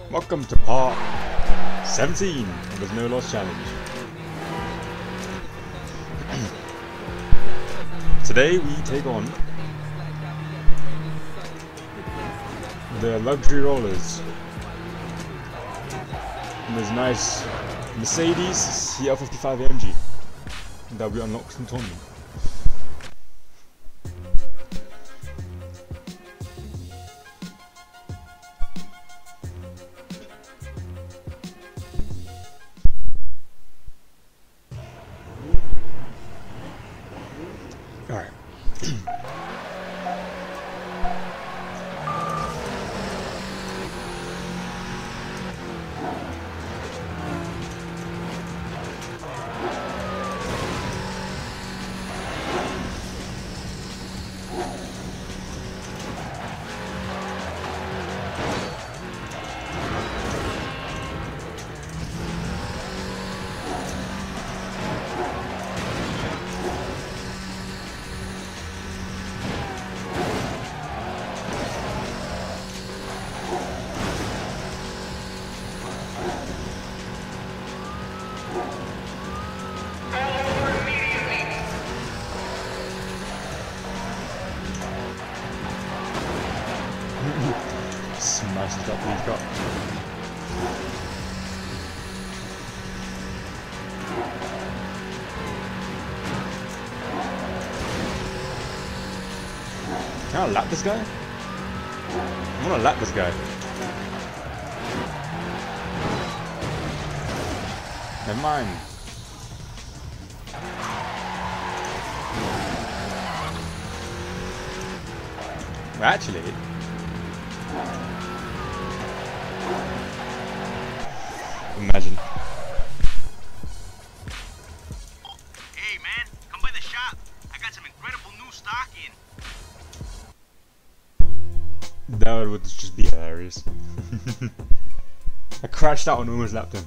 Welcome to part 17 of the No Loss Challenge. Today we take on the luxury rollers. And there's a nice Mercedes CL55 AMG that we unlocked in tournament. Alright. Smashes up we've got. Can I lap this guy? I wanna lap this guy. Never mind. Well, actually, imagine. Hey man, come by the shop. I got some incredible new stock in. That would just be hilarious. I crashed out and almost lapped him.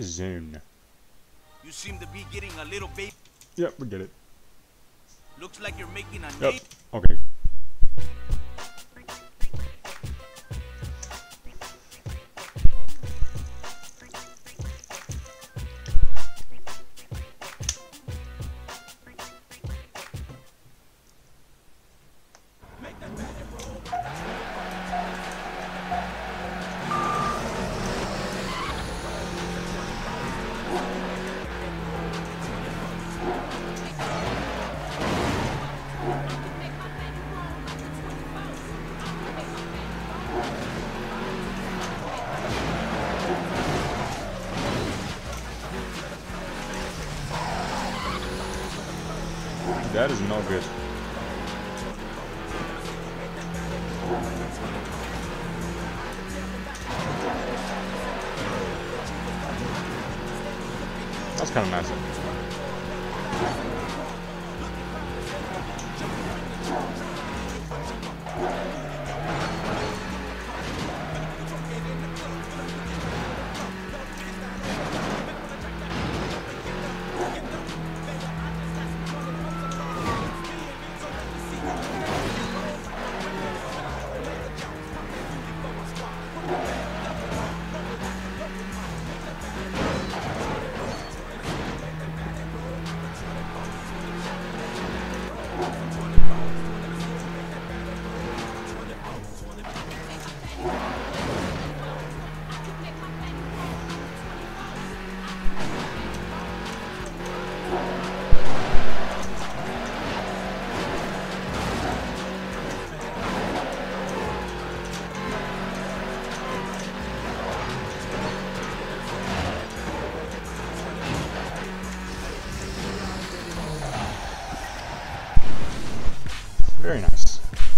Zone. You seem to be getting a little baby. Yep, we get it. Looks like you're making a Yep. name. Okay. That is no good. That's kind of nice. Very nice.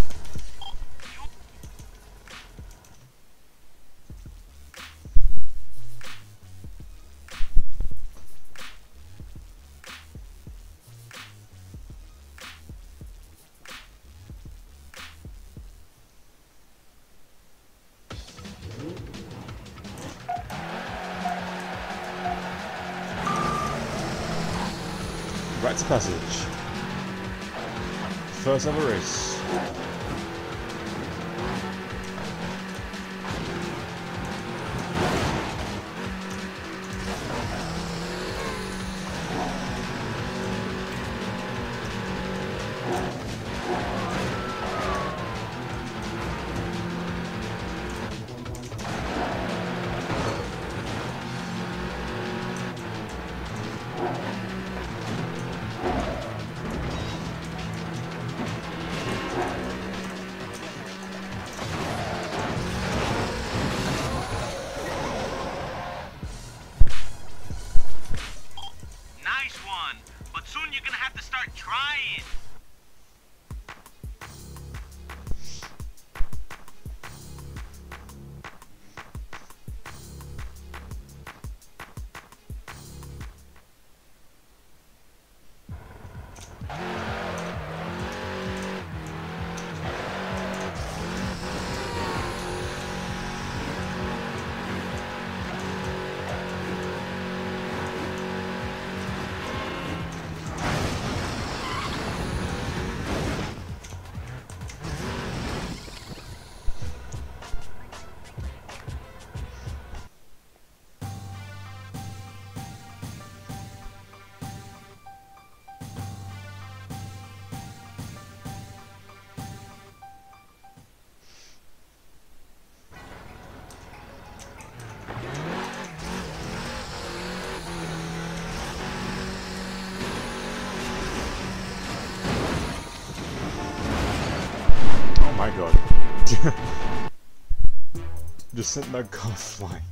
Rites of Passage. First ever race. Nice one. But soon you're gonna have to start trying. Oh my god. Just sent that car flying.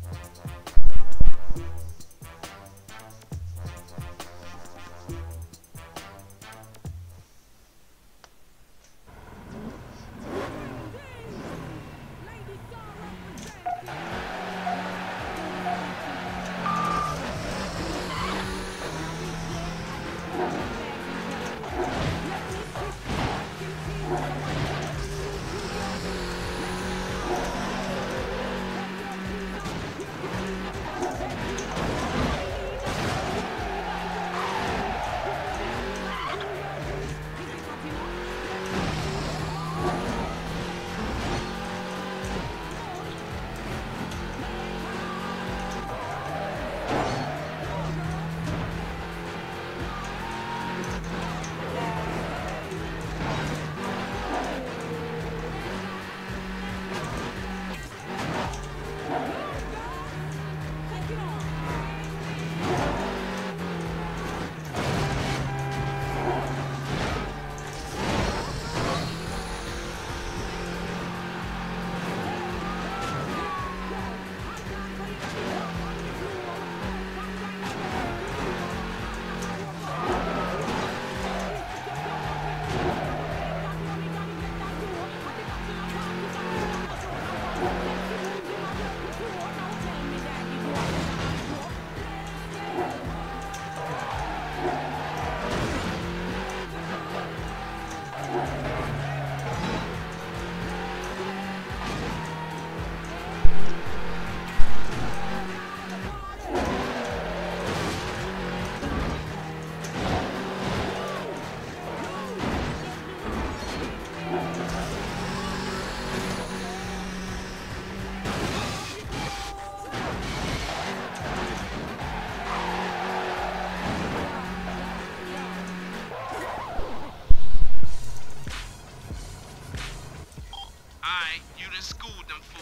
Alright, you done schooled them fools.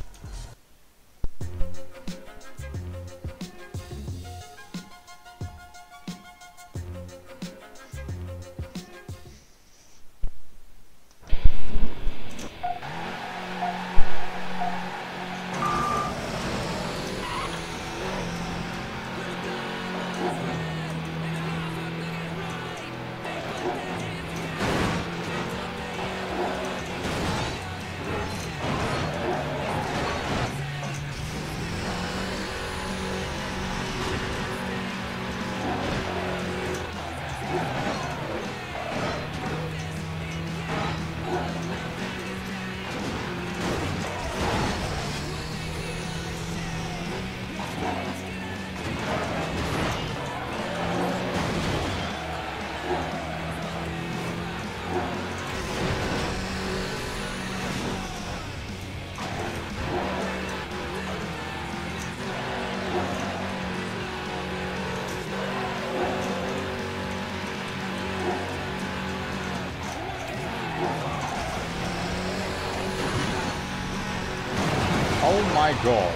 Oh my god.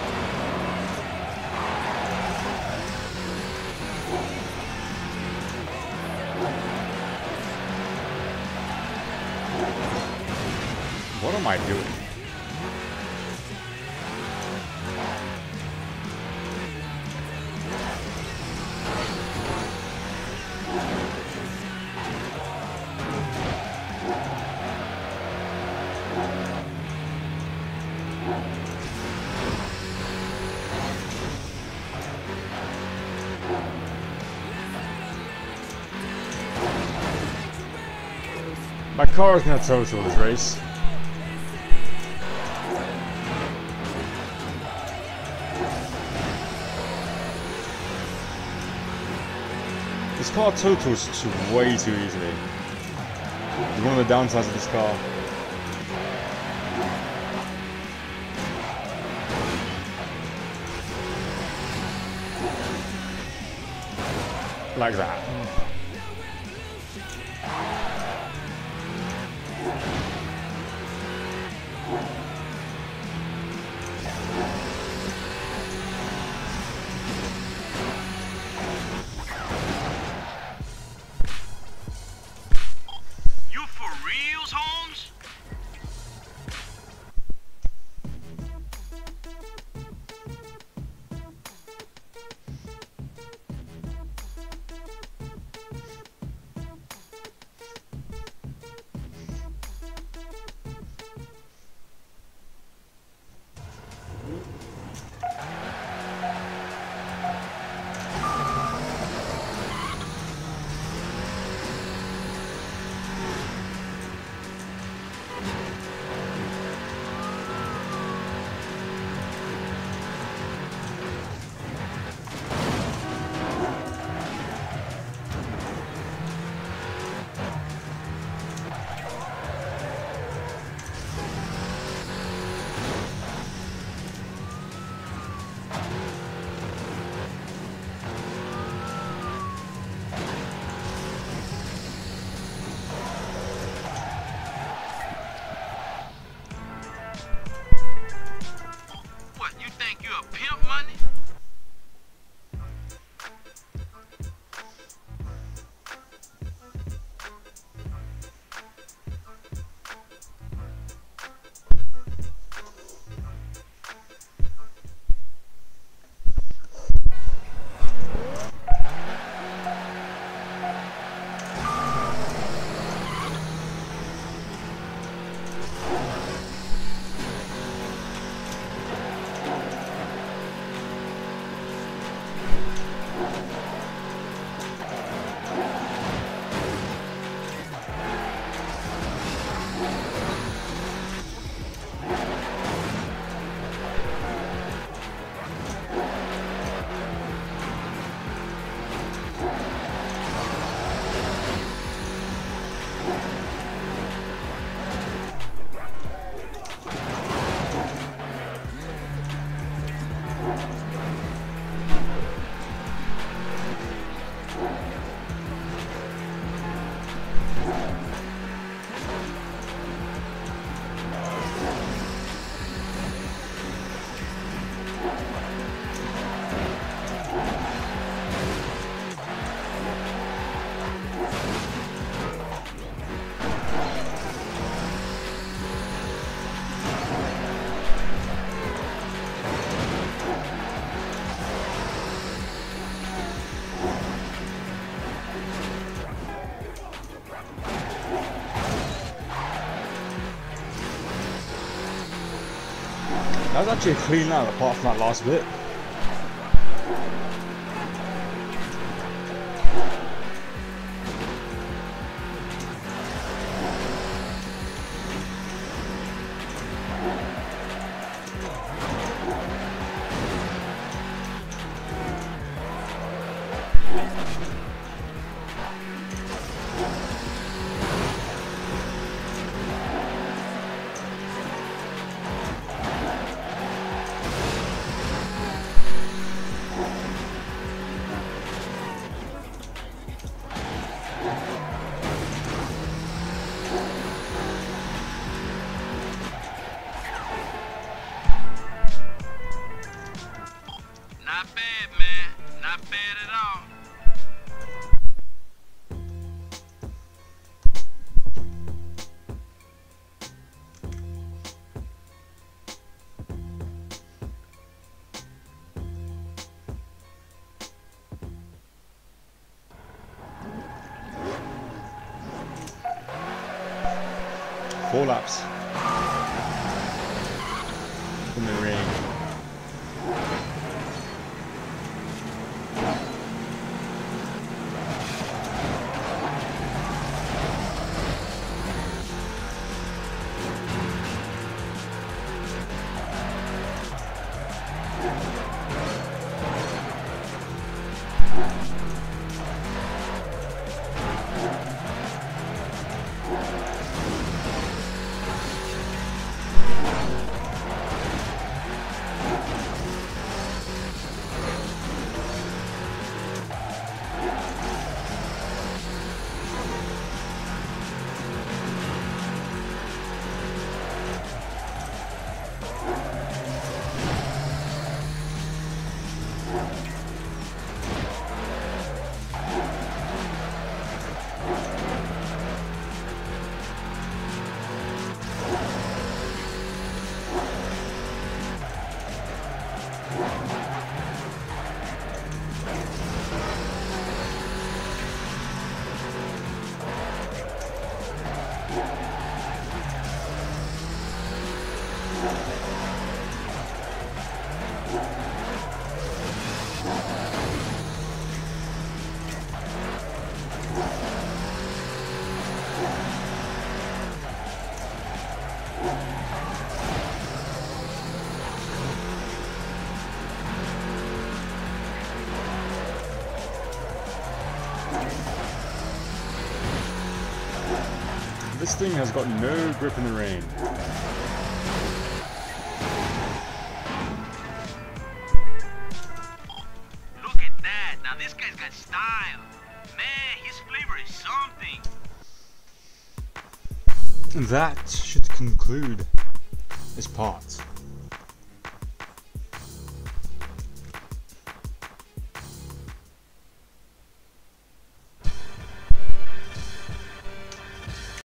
What am I doing? My car is gonna total this race. This car totals way too easily. It's one of the downsides of this car. Like that. You for reals, Holmes? That was actually a clean lap apart from that last bit. Not bad, man. Not bad at all. Four laps. In the ring. This thing has got no grip in the rain. Look at that. Now this guy's got style. Man, his flavor is something. And that should conclude this part.